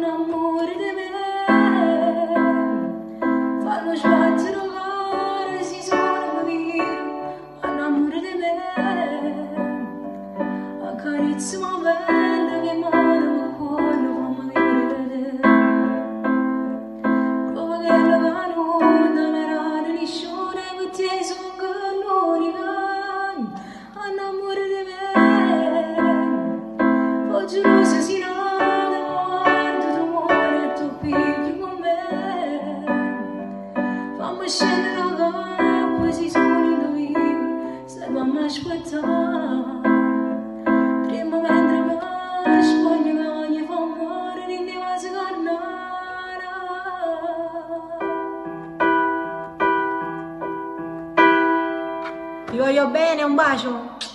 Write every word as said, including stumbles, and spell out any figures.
Annammurate di me, fanno sbattere il mare, si sono capire. Annammurate di me, accarezza ma bella che mano il cuore, fammi vivere. Prova che la canuta mi rade di sciore, che ti sono l'unica. Annammurate di me, oggi non si si scendere da capo, si sono indovini, se non mi aspettare. Prima mentre mi spogno che ogni fa amore, rinde ma si carnara. Ti voglio bene, un bacio.